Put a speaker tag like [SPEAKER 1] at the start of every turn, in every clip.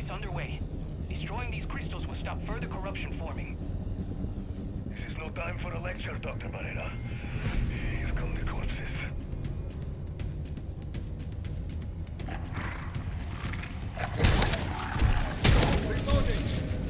[SPEAKER 1] underway. Destroying these crystals will stop further corruption forming.
[SPEAKER 2] This is no time for a lecture, Dr. Barrera. Here come the corpses.
[SPEAKER 3] Reloading!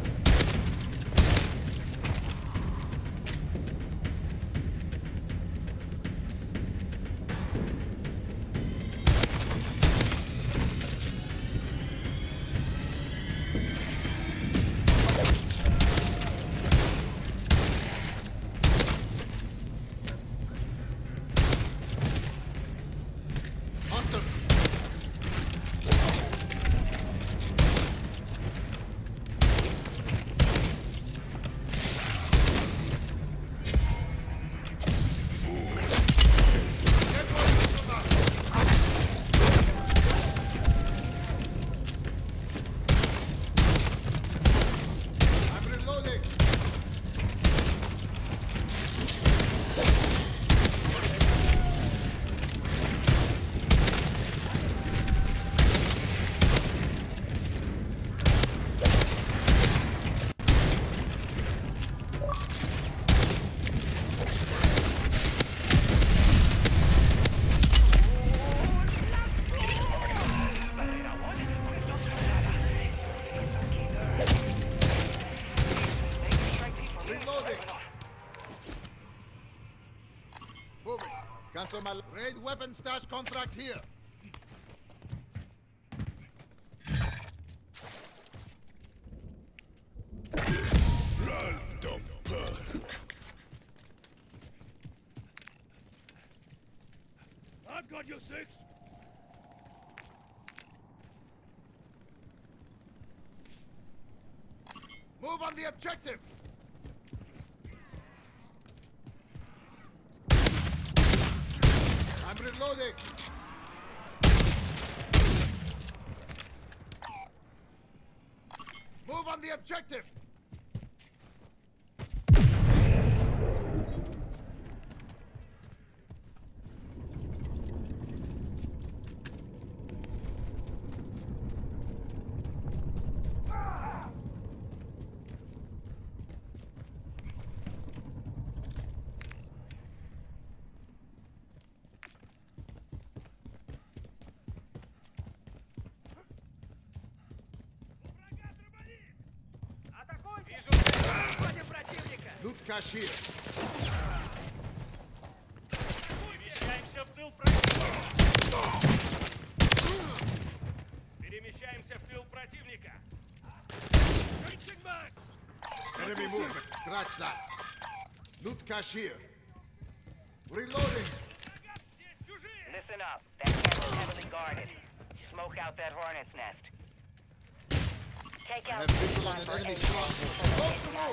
[SPEAKER 3] Cancel my raid weapon stash contract here.
[SPEAKER 2] Random perk.
[SPEAKER 4] I've got your six.
[SPEAKER 3] Move on the objective. I'm reloading. Move on the objective. Loot cache here.
[SPEAKER 4] Перемещаемся в тыл противника. Перемещаемся в тыл противника.
[SPEAKER 3] Enemy movement. Scratch that. Loot cache here. Reloading.
[SPEAKER 1] Listen up. That camp's heavily guarded. Smoke out that hornet's nest. Take
[SPEAKER 3] I
[SPEAKER 1] out
[SPEAKER 3] have visual on an enemy stronghold.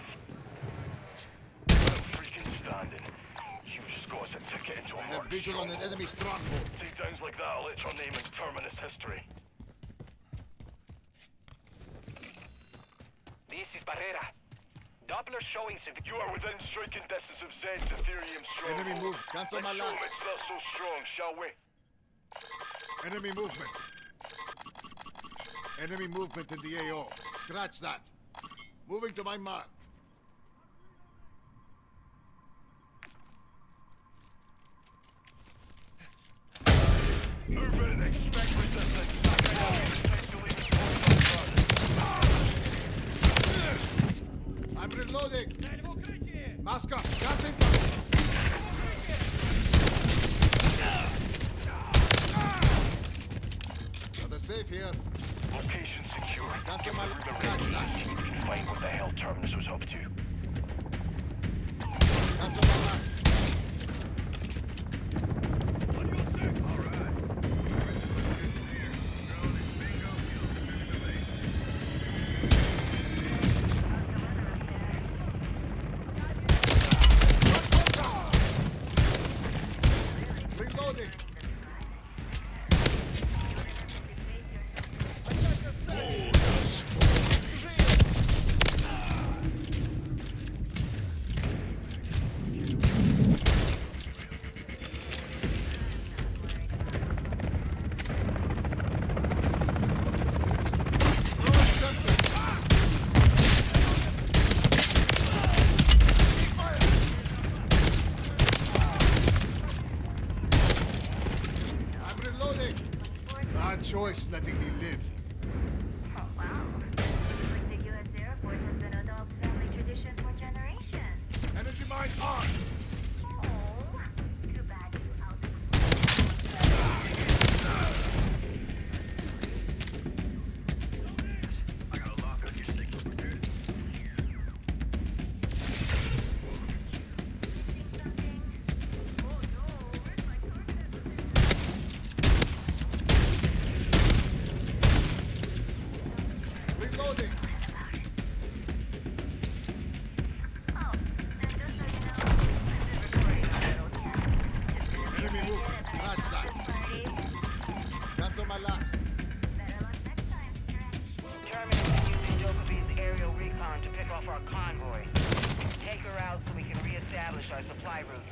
[SPEAKER 2] Freaking standing. Huge scores a ticket into a
[SPEAKER 3] I have visual on an enemy stronghold.
[SPEAKER 2] Takedowns like that will let your name in terminus history.
[SPEAKER 1] This is Barrera. Doppler showing
[SPEAKER 2] You are within striking distance of Zed's Ethereum stronghold.
[SPEAKER 3] Enemy move. Cancel my
[SPEAKER 2] Let's show 'em
[SPEAKER 3] last.
[SPEAKER 2] it's not so strong, shall we?
[SPEAKER 3] Enemy movement. Enemy movement in the AO. Scratch that. Moving to my mark.
[SPEAKER 2] Move in, expect resistance.
[SPEAKER 3] I'm reloading. Mask up. Gas incoming. Another safe here.
[SPEAKER 2] Location secure.
[SPEAKER 3] Cancel my
[SPEAKER 2] Through the
[SPEAKER 3] scratch
[SPEAKER 2] radio.
[SPEAKER 3] that.
[SPEAKER 2] You can find what the hell terminus was up to.
[SPEAKER 3] Cancel my last.
[SPEAKER 4] On your six.
[SPEAKER 2] All right.
[SPEAKER 3] Reloading. Bad choice letting me live.
[SPEAKER 5] Oh, wow. Like the U.S. Air Force has been a dog's family tradition for generations.
[SPEAKER 3] Energy mine on!
[SPEAKER 5] Oh, too bad you out.
[SPEAKER 2] I got a lock on your signal prepared.
[SPEAKER 5] Something. Oh no, where's my torch?
[SPEAKER 3] Reloading!
[SPEAKER 5] Oh, and just so you know, I've been recording on little chat.
[SPEAKER 3] Enemy movement. Scratch that. Cancel my last.
[SPEAKER 5] Better luck next time, Stretch.
[SPEAKER 1] Terminus is using Jokovi's aerial recon to pick off our convoy. Take her out so we can reestablish our supply routes.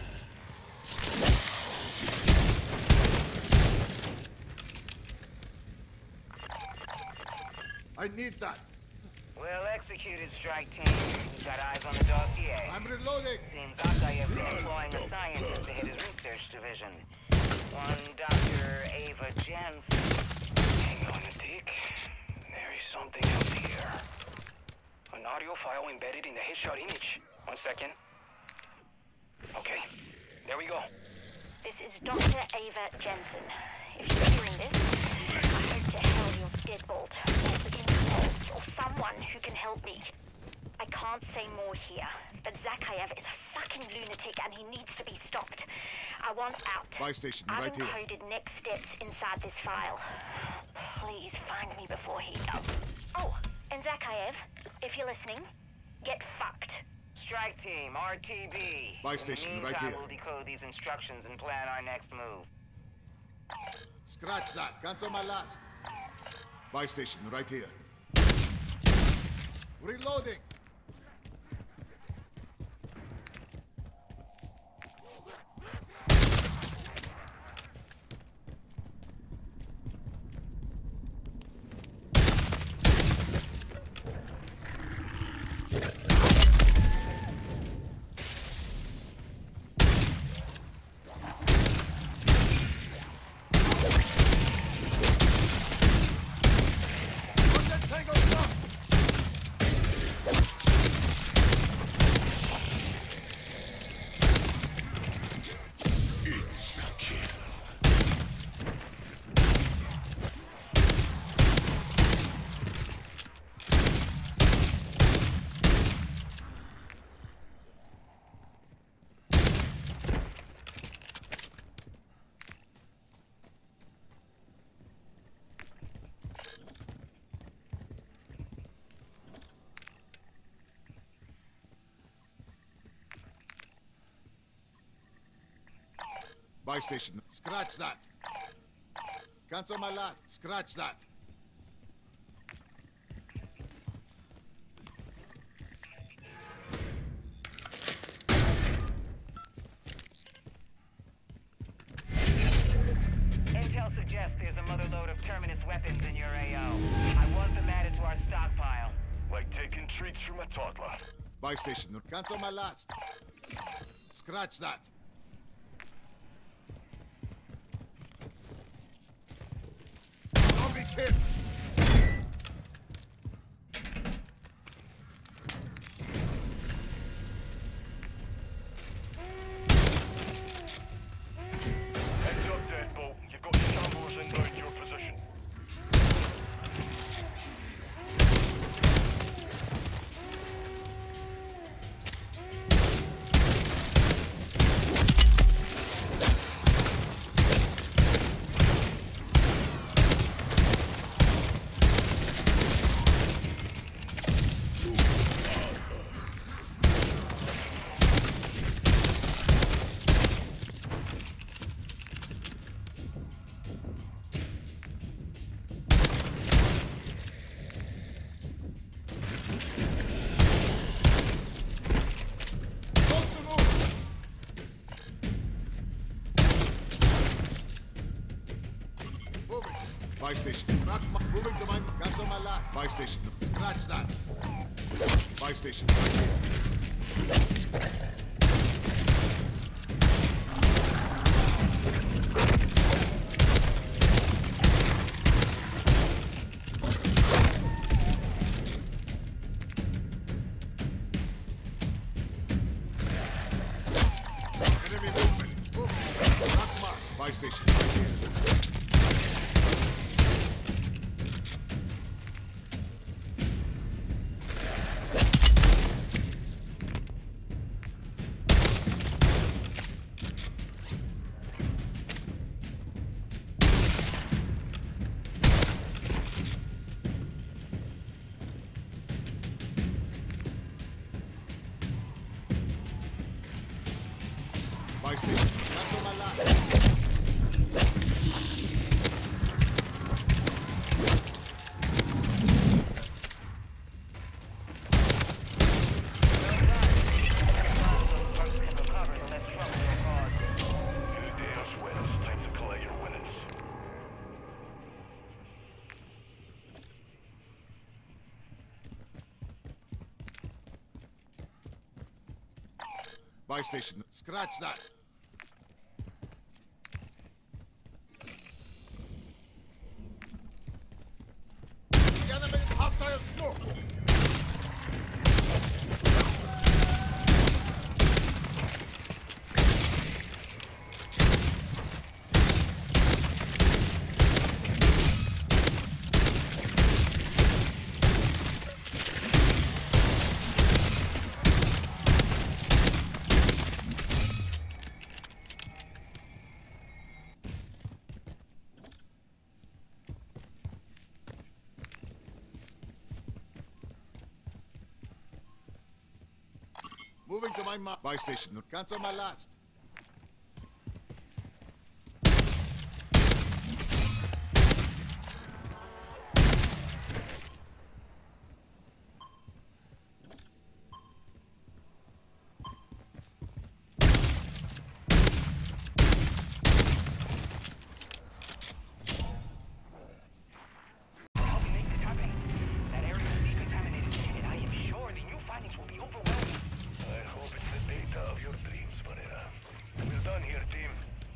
[SPEAKER 3] I need that.
[SPEAKER 1] Well executed, strike team. We've got eyes on the dossier.
[SPEAKER 3] I'm reloading.
[SPEAKER 1] Seems Akayev is employing a scientist to head his research division. One Dr. Ava Jensen.
[SPEAKER 2] Hang on a tick. There is something else here. An audio file embedded in the headshot image. 1 second. Okay, there we go.
[SPEAKER 5] This is Dr. Ava Jensen. If you're hearing this, I hope to hell you're deadbolt, or the involved, or someone who can help me. I can't say more here, but Zakayev is a fucking lunatic and he needs to be stopped. I want out.
[SPEAKER 3] Buy station,
[SPEAKER 5] I've
[SPEAKER 3] right here.
[SPEAKER 5] encoded next steps inside this file. Please find me before he... Oh, and Zakayev, if you're listening, get fucked.
[SPEAKER 1] Strike team, RTB.
[SPEAKER 3] Buy station,
[SPEAKER 1] In the
[SPEAKER 3] right
[SPEAKER 1] meantime,
[SPEAKER 3] here.
[SPEAKER 1] we'll decode these instructions and plan our next move.
[SPEAKER 3] Scratch that. Cancel my last. Buy station, right here. Reloading. Buy station. Scratch that. Cancel my last. Scratch that.
[SPEAKER 1] Intel suggests there's a mother load of Terminus weapons in your AO. I want them added to our stockpile.
[SPEAKER 2] Like taking treats from a toddler.
[SPEAKER 3] Buy station. Cancel my last. Scratch that. Don't be kid.
[SPEAKER 2] Heads up, Deadbolt. You've got shamblers inbound your position.
[SPEAKER 3] Buy station. Moving to my... Cancel my last. Buy station. Scratch that. Buy station. Right here. station right here. Buy station. That's on my left. Buy station. Scratch that. Enemy hostile smoke. Moving to my mark. Buy station. Cancel my last.
[SPEAKER 2] That area is decontaminated, and I am sure the new findings will be overwhelming.
[SPEAKER 6] I hope it's the data of your dreams, Pereira. We're done here, team.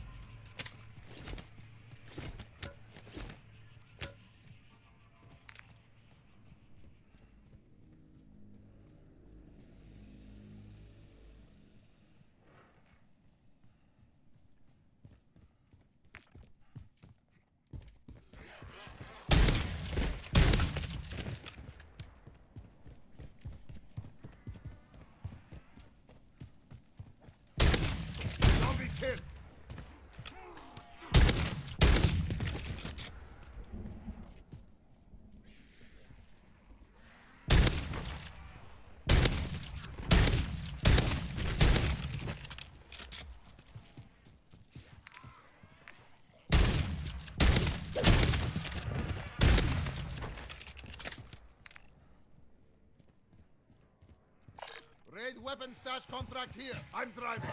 [SPEAKER 3] Zombie kill. Raid weapon stash contract here. I'm driving.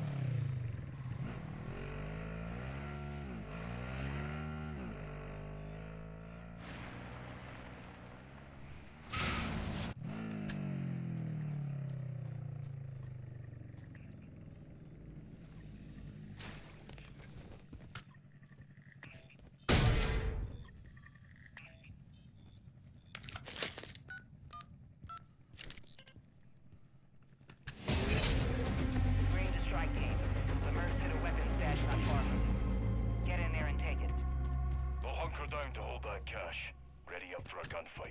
[SPEAKER 1] Range of strike team. Submerged to the weapons stash not far from you. Get in there and take it.
[SPEAKER 6] We'll hunker down to hold that cash. Ready up for a gunfight.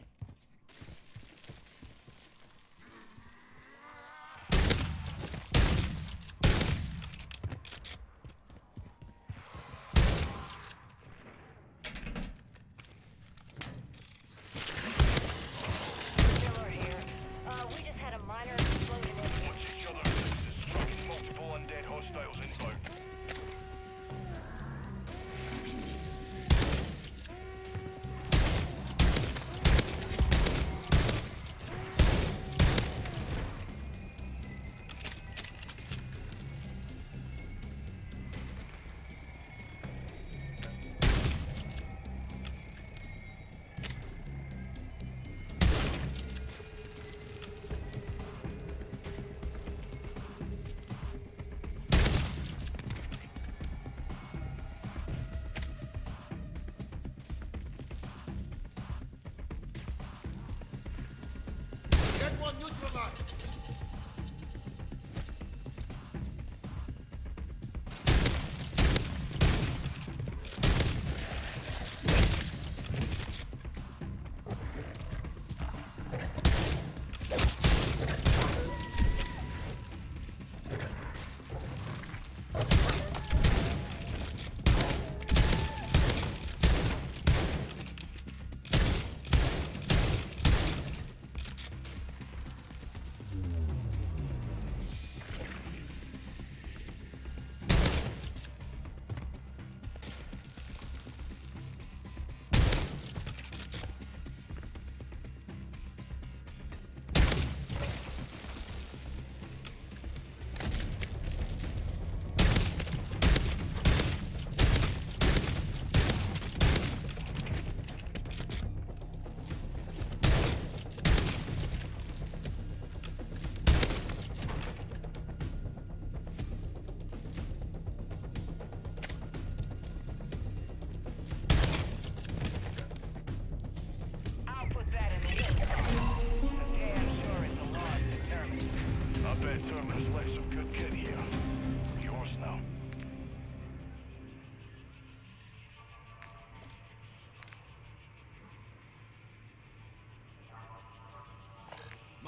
[SPEAKER 5] Miller here. We just had a minor explosion in here.
[SPEAKER 6] Watch each other, sixes. Tracking multiple undead hostiles inbound.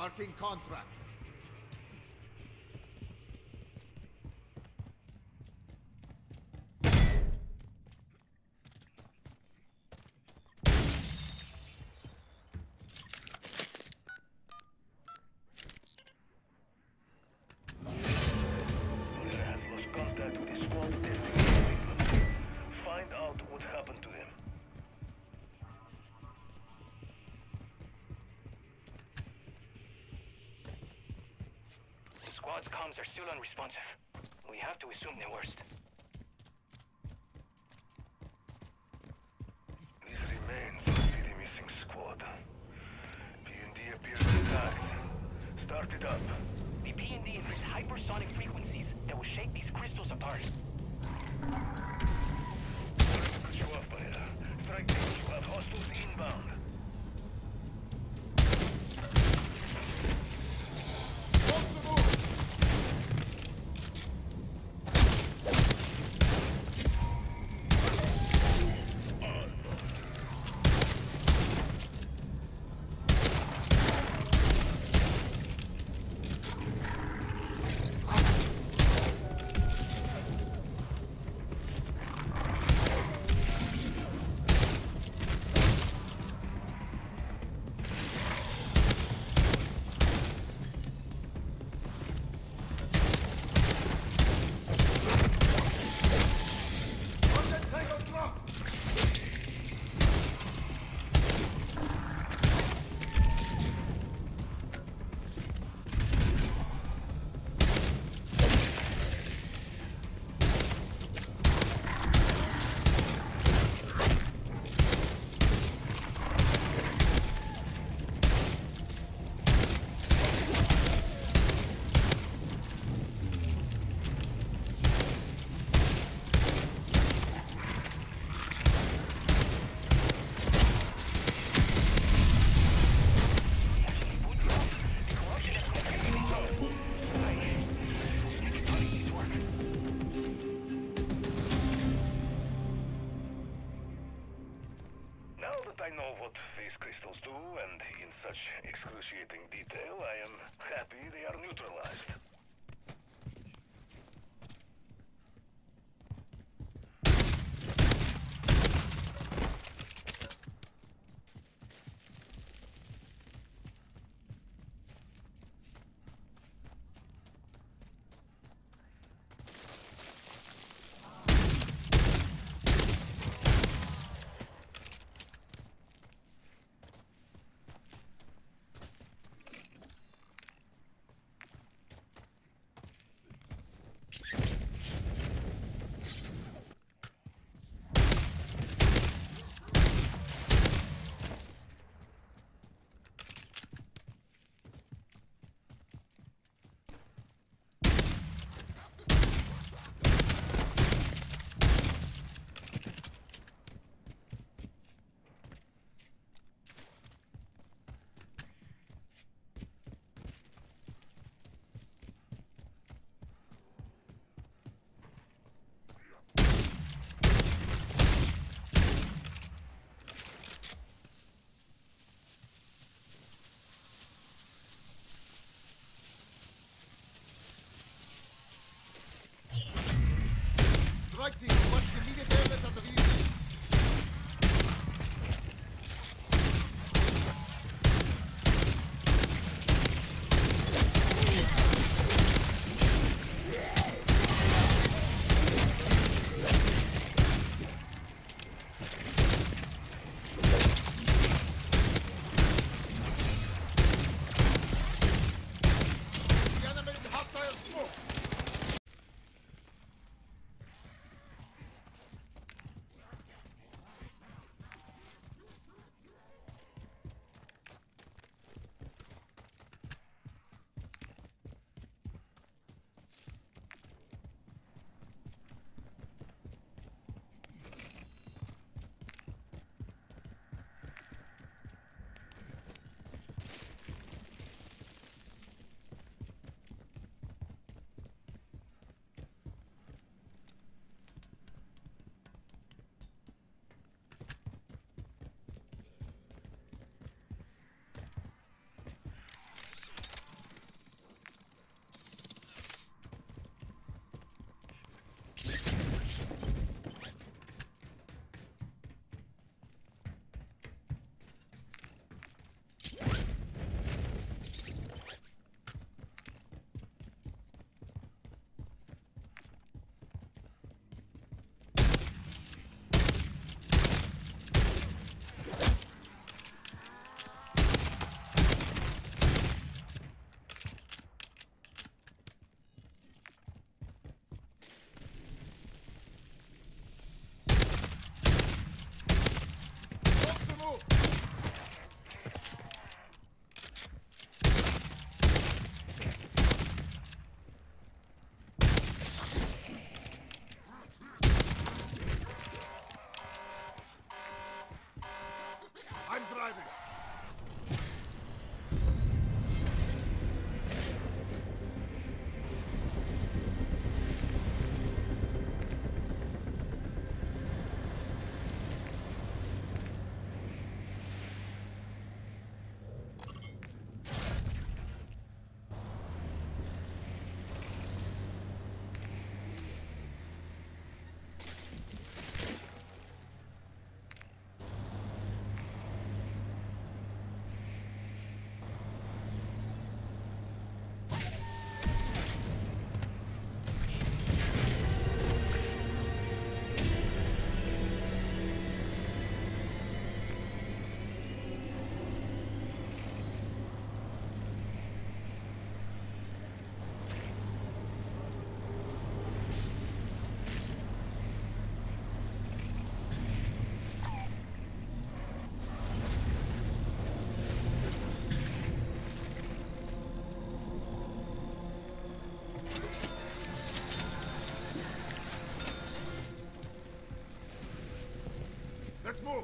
[SPEAKER 3] Marking contract.
[SPEAKER 6] Soldier has lost contact with his squad testing in England. Find out what happened to him.
[SPEAKER 2] The squad's comms are still unresponsive. We have to assume the worst.
[SPEAKER 6] This remains the missing squad. P&D appears intact. Start it up.
[SPEAKER 2] The P&D emits hypersonic frequencies that will shake these crystals apart.
[SPEAKER 6] Cut you off, Banana. Strike team, you have hostiles inbound.
[SPEAKER 3] What's the move?
[SPEAKER 6] Now that I know what phase crystals do, and in such excruciating detail, I am happy they are neutralized.
[SPEAKER 3] I'm driving. Let's move.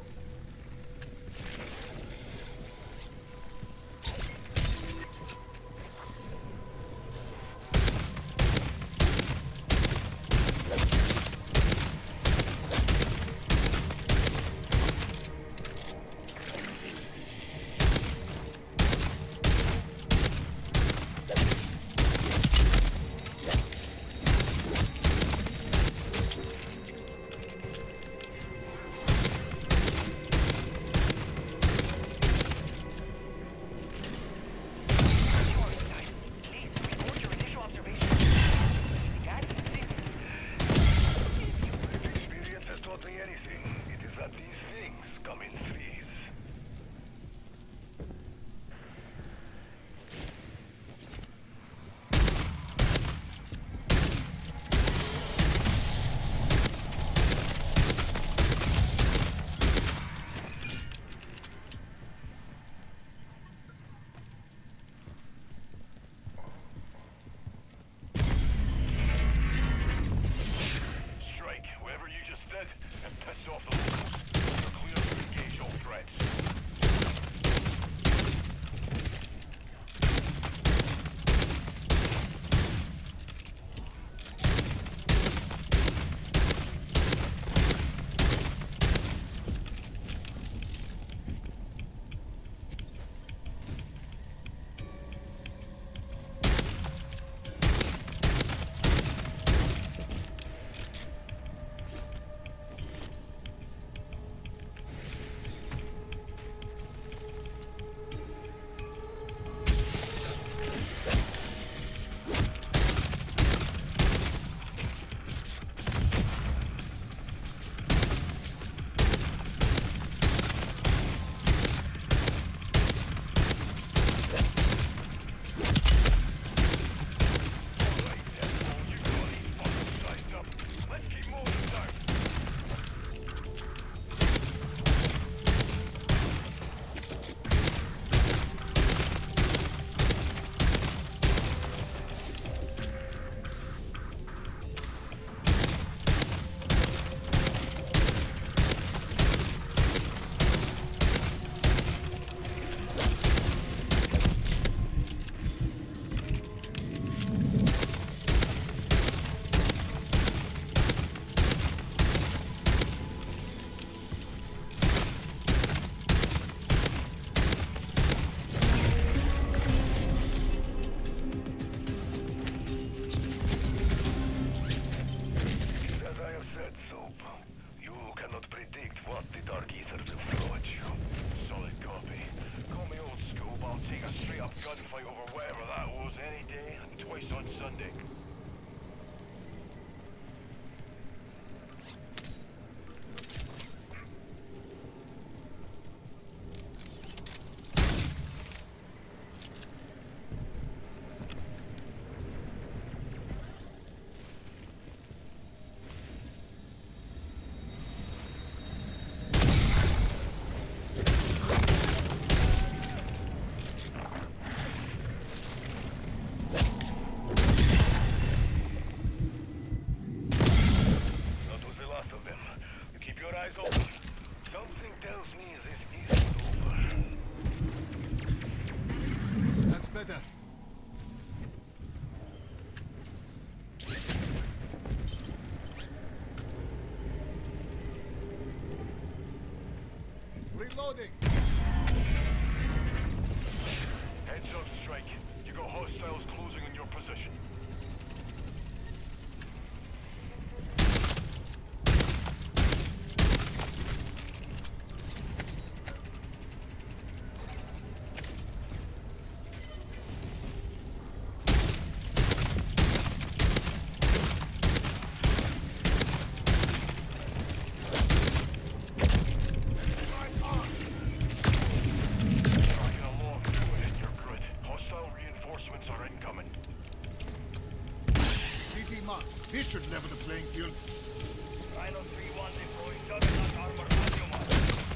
[SPEAKER 3] Reloading.
[SPEAKER 6] Heads up, Strike. You got hostiles closing on your position.
[SPEAKER 3] This should level the playing field.
[SPEAKER 6] Rhino 3-1 deploying Juggernaut armor radio mark.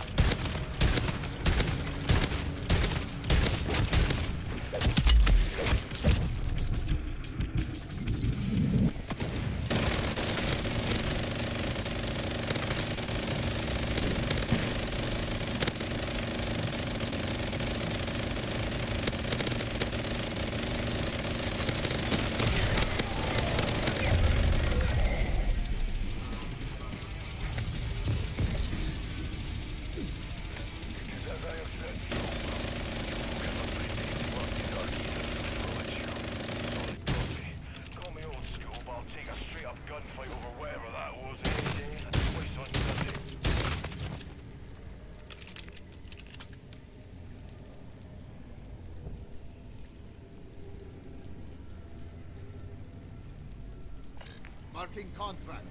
[SPEAKER 3] Marking contract.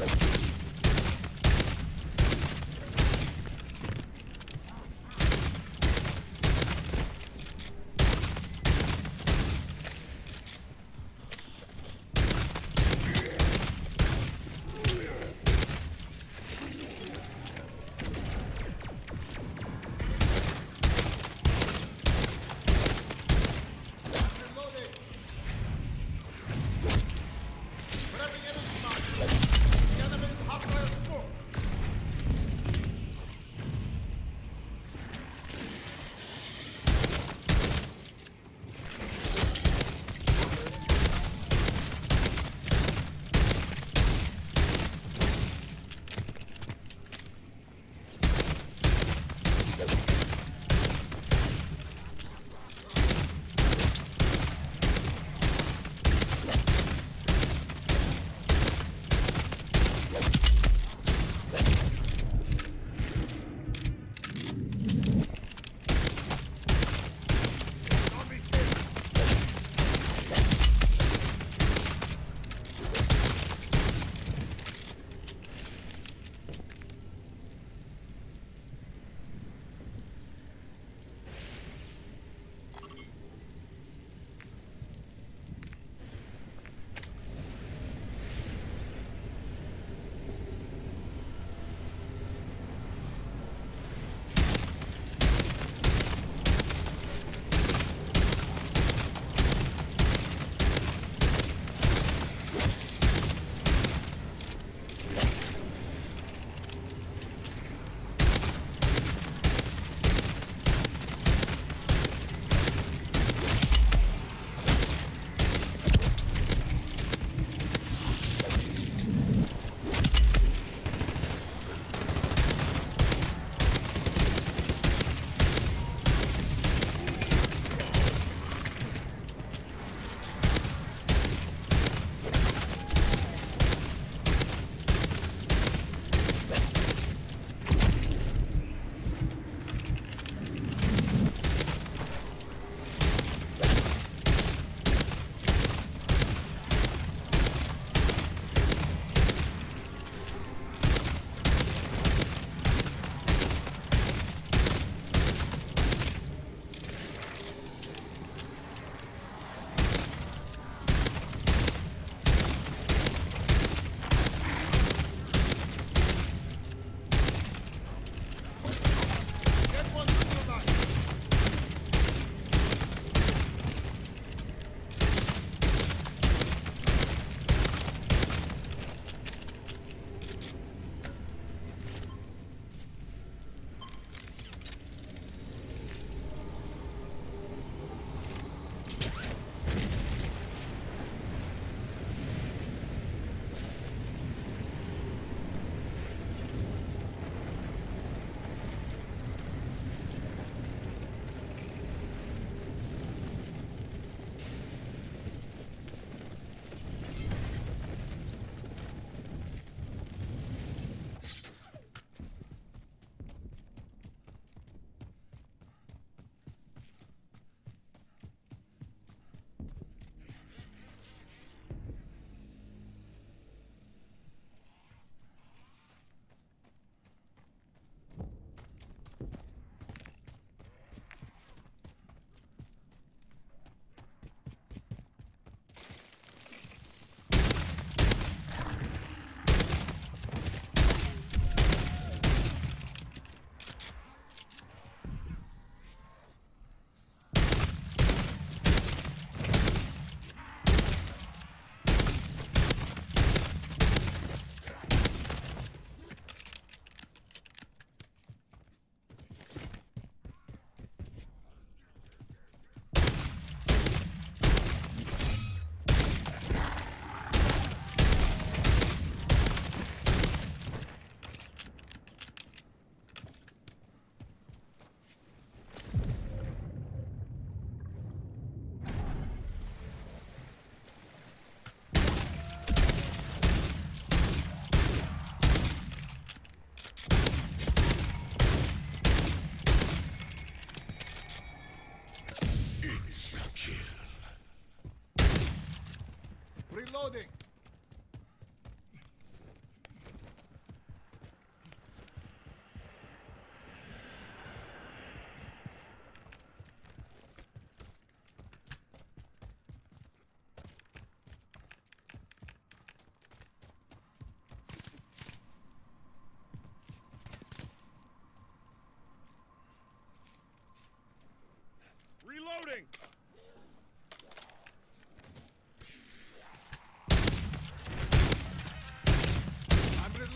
[SPEAKER 3] Grabbing enemy mark. The enemy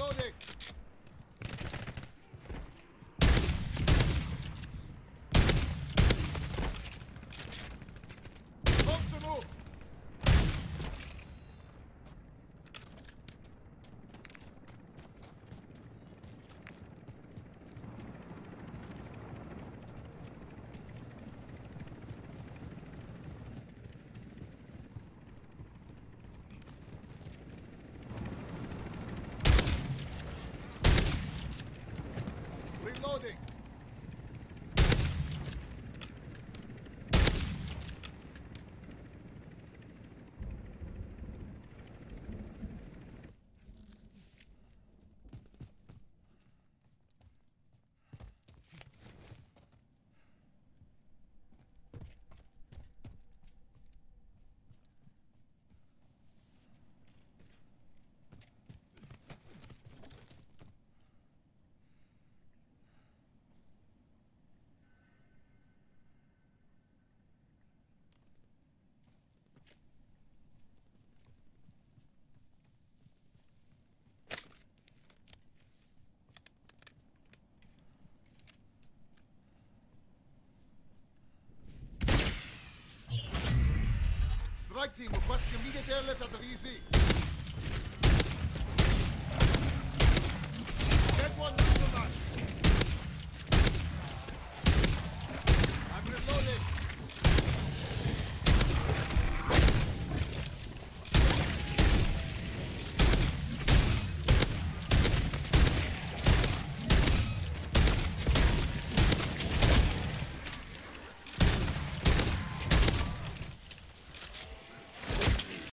[SPEAKER 3] Reloading. Move to move. Reloading. Strike team, requesting immediate airlift at the VZ.